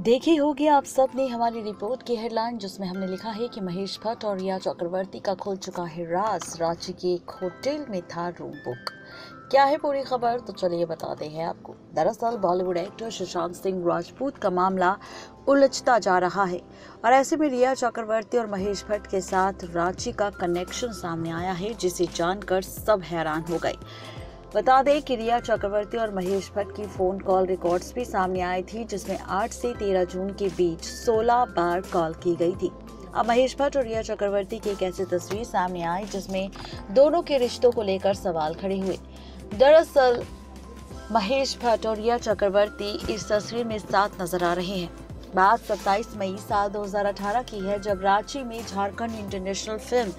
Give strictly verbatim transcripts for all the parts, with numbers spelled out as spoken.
देखी होगी आप सब ने हमारी रिपोर्ट की हेडलाइन, जिसमें हमने लिखा है कि महेश भट्ट और रिया चक्रवर्ती का खुल चुका है राज। रांची के एक होटल में था रूम बुक। क्या है पूरी खबर, तो चलिए बताते हैं आपको। दरअसल बॉलीवुड एक्टर सुशांत सिंह राजपूत का मामला उलझता जा रहा है और ऐसे में रिया चक्रवर्ती और महेश भट्ट के साथ रांची का कनेक्शन सामने आया है, जिसे जानकर सब हैरान हो गए। बता दें कि रिया चक्रवर्ती और महेश भट्ट की फोन कॉल रिकॉर्ड्स भी सामने आई थी, जिसमें आठ से तेरह जून के बीच सोलह बार कॉल की गई थी। अब महेश भट्ट और रिया चक्रवर्ती की एक ऐसी तस्वीर सामने आई जिसमें दोनों के रिश्तों को लेकर सवाल खड़े हुए। दरअसल महेश भट्ट और रिया चक्रवर्ती इस तस्वीर में साथ नजर आ रहे हैं। बात सत्ताईस मई साल दो हज़ार अठारह की है, जब रांची में झारखंड इंटरनेशनल फिल्म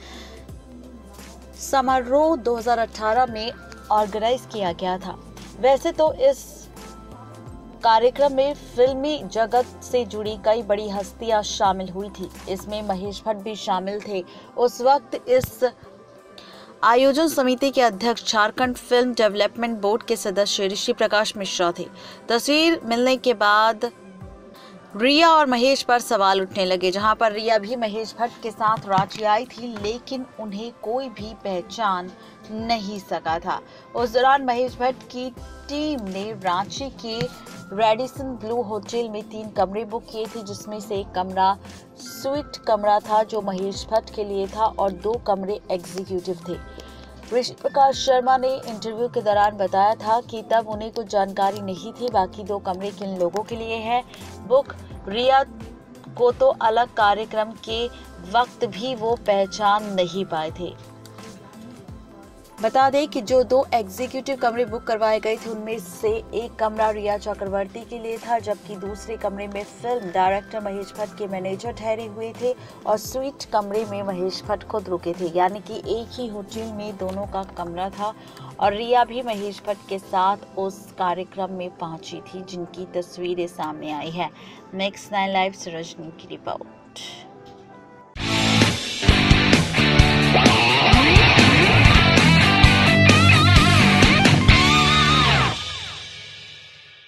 समारोह दो हज़ार अठारह में ऑर्गेनाइज किया गया था। वैसे तो इस कार्यक्रम में फिल्मी जगत से जुड़ी कई बड़ी हस्तियां शामिल हुई थी। इसमें महेश भट्ट भी शामिल थे। उस वक्त इस आयोजन समिति के अध्यक्ष झारखंड फिल्म डेवलपमेंट बोर्ड के सदस्य ऋषि प्रकाश मिश्रा थे। तस्वीर मिलने के बाद रिया और महेश पर सवाल उठने लगे, जहां पर रिया भी महेश भट्ट के साथ रांची आई थी, लेकिन उन्हें कोई भी पहचान नहीं सका था। उस दौरान महेश भट्ट की टीम ने रांची के रेडिसन ब्लू होटल में तीन कमरे बुक किए थे, जिसमें से एक कमरा स्वीट कमरा था जो महेश भट्ट के लिए था और दो कमरे एग्जीक्यूटिव थे। ऋषि प्रकाश शर्मा ने इंटरव्यू के दौरान बताया था कि तब उन्हें कुछ जानकारी नहीं थी, बाकी दो कमरे किन लोगों के लिए हैं बुक। रिया को तो अलग कार्यक्रम के वक्त भी वो पहचान नहीं पाए थे। बता दें कि जो दो एग्जीक्यूटिव कमरे बुक करवाए गए थे, उनमें से एक कमरा रिया चक्रवर्ती के लिए था, जबकि दूसरे कमरे में फिल्म डायरेक्टर महेश भट्ट के मैनेजर ठहरे हुए थे और स्वीट कमरे में महेश भट्ट खुद रुके थे। यानी कि एक ही होटल में दोनों का कमरा था और रिया भी महेश भट्ट के साथ उस कार्यक्रम में पहुंची थी, जिनकी तस्वीरें सामने आई है। नेक्स्ट नाइन लाइव से रजनी की रिपोर्ट।